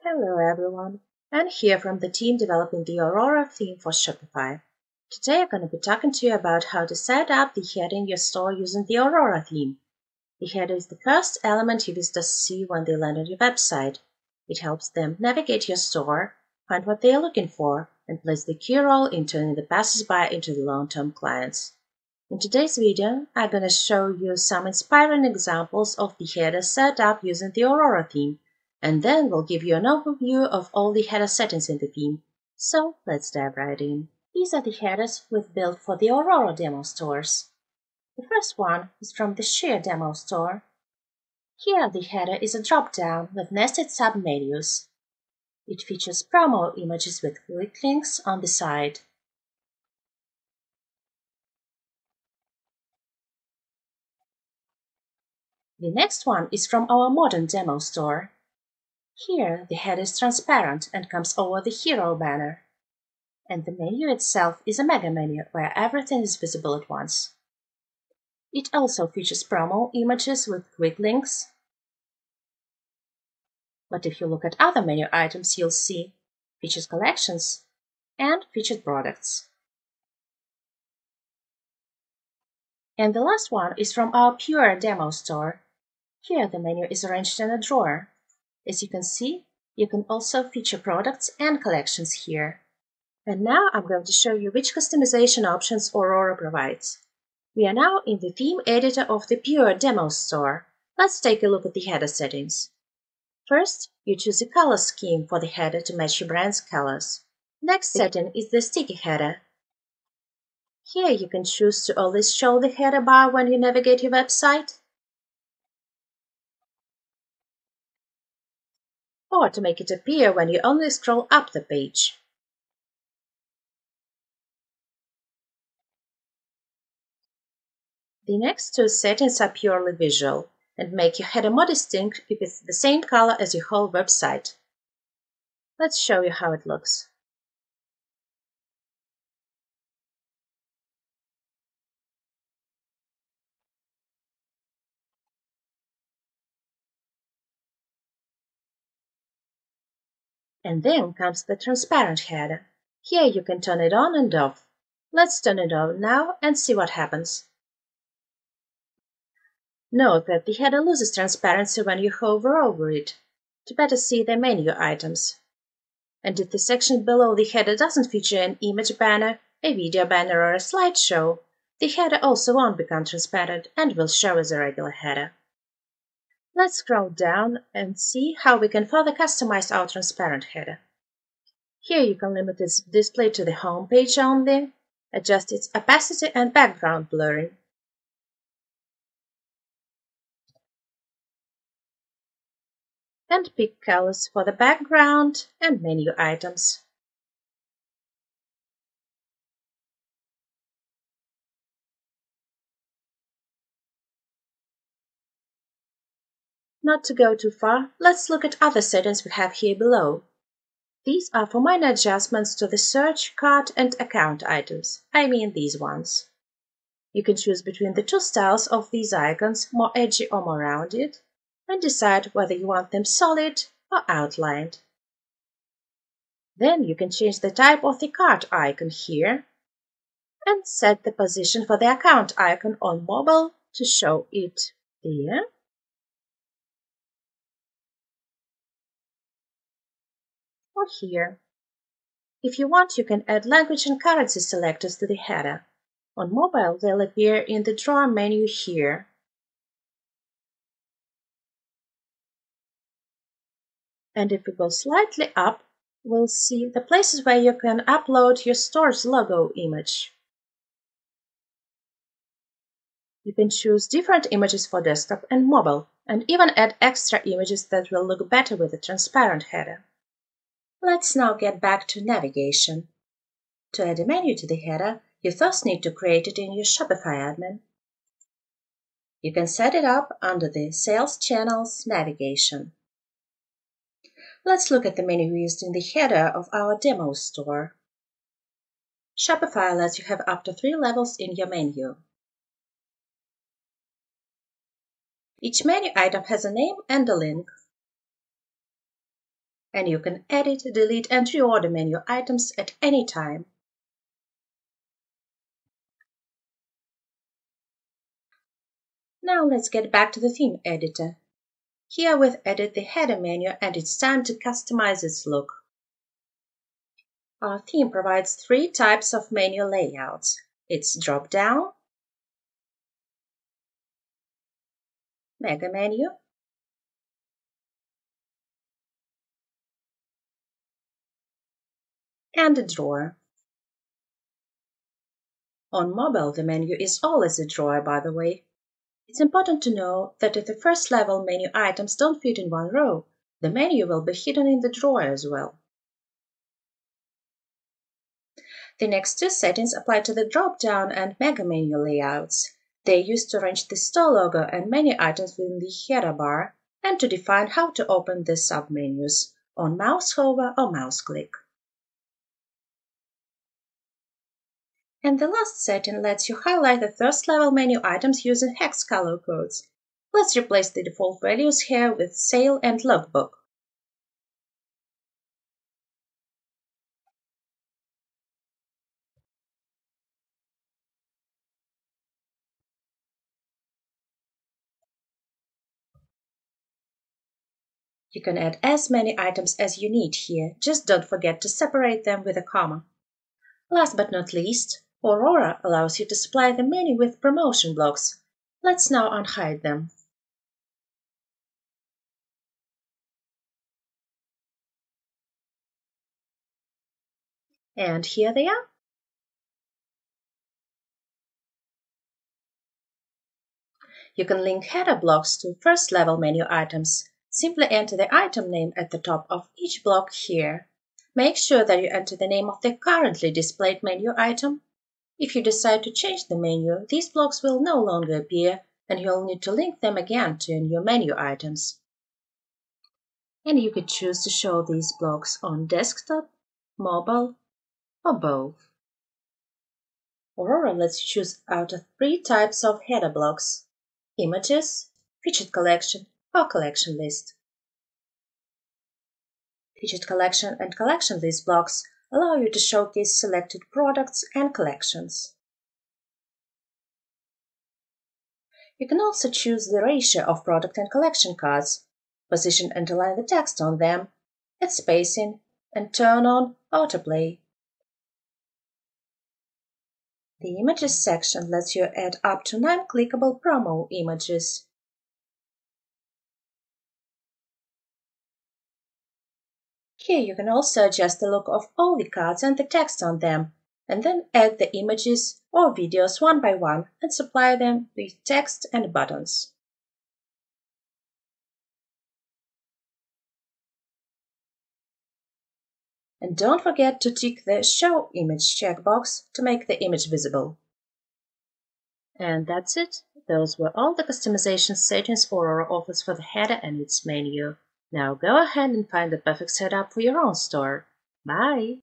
Hello everyone, I'm here from the team developing the Aurora theme for Shopify. Today I'm going to be talking to you about how to set up the header in your store using the Aurora theme. The header is the first element your visitors see when they land on your website. It helps them navigate your store, find what they are looking for, and plays the key role in turning the passers-by into the long-term clients. In today's video, I'm going to show you some inspiring examples of the header set up using the Aurora theme, and then we'll give you an overview of all the header settings in the theme. So let's dive right in. These are the headers we've built for the Aurora demo stores. The first one is from the Sheer demo store. Here the header is a drop-down with nested submenus. It features promo images with quick links on the side. The next one is from our modern demo store. Here, the header is transparent and comes over the hero banner. And the menu itself is a mega menu where everything is visible at once. It also features promo images with quick links. But if you look at other menu items, you'll see featured collections and featured products. And the last one is from our pure demo store. Here, the menu is arranged in a drawer. As you can see, you can also feature products and collections here. And now I'm going to show you which customization options Aurora provides. We are now in the theme editor of the Pure Demo store. Let's take a look at the header settings. First, you choose a color scheme for the header to match your brand's colors. Next setting is the sticky header. Here you can choose to always show the header bar when you navigate your website, or to make it appear when you only scroll up the page. The next two settings are purely visual and make your header more distinct if it's the same color as your whole website. Let's show you how it looks. And then comes the transparent header. Here you can turn it on and off. Let's turn it on now and see what happens. Note that the header loses transparency when you hover over it, to better see the menu items. And if the section below the header doesn't feature an image banner, a video banner, or a slideshow, the header also won't become transparent and will show as a regular header. Let's scroll down and see how we can further customize our transparent header. Here you can limit its display to the home page only, adjust its opacity and background blurring. And pick colors for the background and menu items. Not to go too far, let's look at other settings we have here below. These are for minor adjustments to the search, cart, and account items. I mean these ones. You can choose between the two styles of these icons, more edgy or more rounded, and decide whether you want them solid or outlined. Then you can change the type of the cart icon here and set the position for the account icon on mobile to show it there. Or here. If you want, you can add language and currency selectors to the header. On mobile, they'll appear in the drawer menu here. And if we go slightly up, we'll see the places where you can upload your store's logo image. You can choose different images for desktop and mobile, and even add extra images that will look better with a transparent header. Let's now get back to navigation. To add a menu to the header, you first need to create it in your Shopify admin. You can set it up under the Sales Channels navigation. Let's look at the menu used in the header of our demo store. Shopify lets you have up to 3 levels in your menu. Each menu item has a name and a link. and you can edit, delete, and reorder menu items at any time. Now let's get back to the theme editor. Here we've added the header menu and it's time to customize its look. Our theme provides three types of menu layouts. It's drop-down, mega menu, and a drawer. On mobile, the menu is always a drawer, by the way. It's important to know that if the first level menu items don't fit in one row, the menu will be hidden in the drawer as well. The next two settings apply to the drop-down and mega menu layouts. They are used to arrange the store logo and menu items within the header bar and to define how to open the submenus on mouse hover or mouse click. And the last setting lets you highlight the first level menu items using hex color codes. Let's replace the default values here with sale and logbook. You can add as many items as you need here, just don't forget to separate them with a comma. Last but not least, Aurora allows you to supply the menu with promotion blocks. Let's now unhide them. And here they are. You can link header blocks to first-level menu items. Simply enter the item name at the top of each block here. Make sure that you enter the name of the currently displayed menu item. If you decide to change the menu, these blocks will no longer appear and you'll need to link them again to your menu items. And you could choose to show these blocks on desktop, mobile, or both. Aurora lets you choose out of three types of header blocks: images, featured collection, or collection list. Featured collection and collection list blocks allow you to showcase selected products and collections. You can also choose the ratio of product and collection cards, position and align the text on them, add spacing, and turn on autoplay. The Images section lets you add up to 9 clickable promo images. Here you can also adjust the look of all the cards and the text on them, and then add the images or videos one by one and supply them with text and buttons. And don't forget to tick the Show Image checkbox to make the image visible. And that's it. Those were all the customization settings Aurora offers for the header and its menu. Now go ahead and find the perfect setup for your own store. Bye!